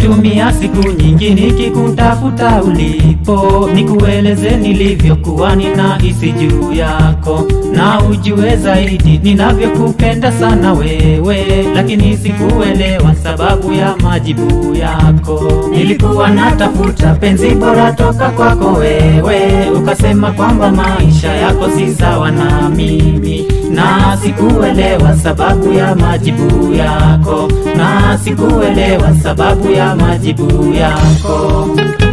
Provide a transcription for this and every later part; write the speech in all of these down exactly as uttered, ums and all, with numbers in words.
Nimetumia siku nyingi nikikutafuta ulipo, nikueleze nilivyokuwa ninahisi juu yako, na ujue zaidi ninavyokupenda sana wewe, lakini sikuelewa sababu ya majibu yako. Nilikuwa natafuta penzi bora toka kwako wewe, ukasema kwamba maisha yako si sawa na mimi, na sikuelewa sababu ya majibu yako, na sikuelewa sababu ya majibu yako.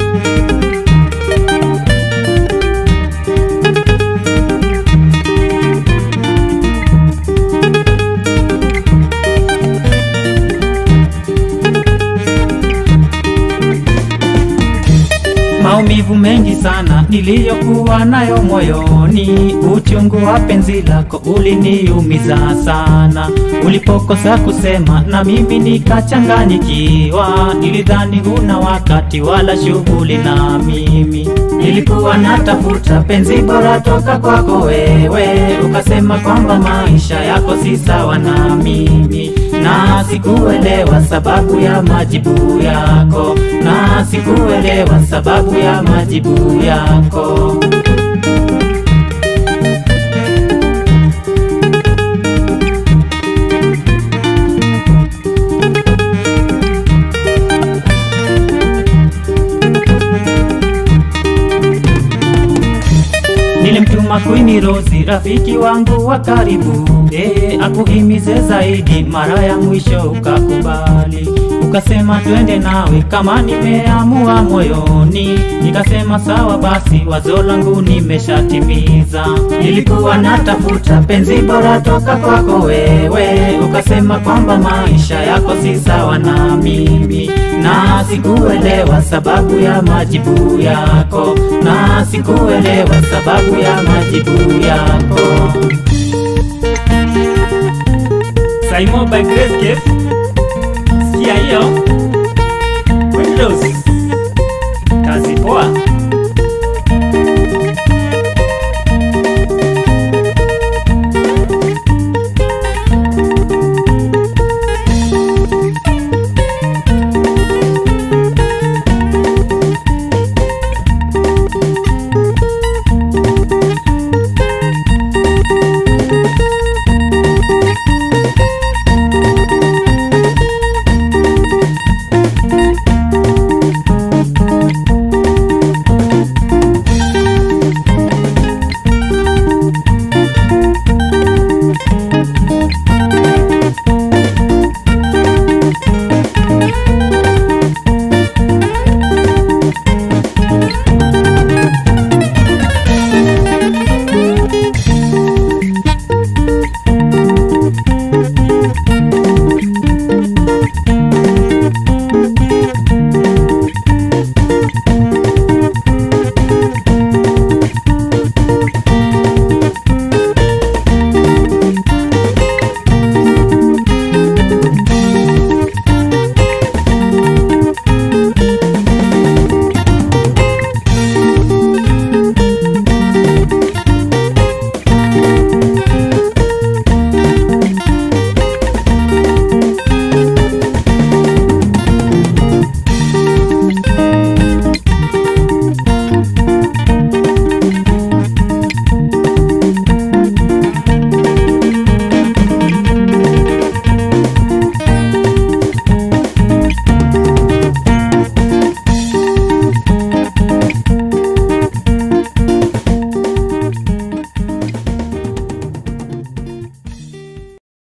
Maumivu mengi sana niliyokuwa nayo moyoni, uchungu wa penzi lako uliniumiza sana. Ulipokosa kusema na mimi nikachanganyikiwa, nilidhani huna wakati wala shughuli na mimi. Nilikuwa natafuta penzi bora toka kwako wewe, ukasema kwamba maisha yako si sawa na mimi, na sikuelewa sababu ya majibu yako, na sikuelewa sababu ya majibu yako. Nilimtuma Queen Rose rafiki wangu wa karibu, eh, akuhimize zaidi, mara ya mwisho ukakubali. Ukasema twende nawe kama nimeamua moyoni, nikasema sawa basi, wazo langu nimeshatimiza. Nilikuwa natafuta penzi bora toka kwako wewe, ukasema kwamba maisha yako si sawa na mimi, na sikuelewa sababu ya majibu yako, na sikuelewa sababu ya majibu yako. Saimo by Grace Gift. Sikia hiyo Windows.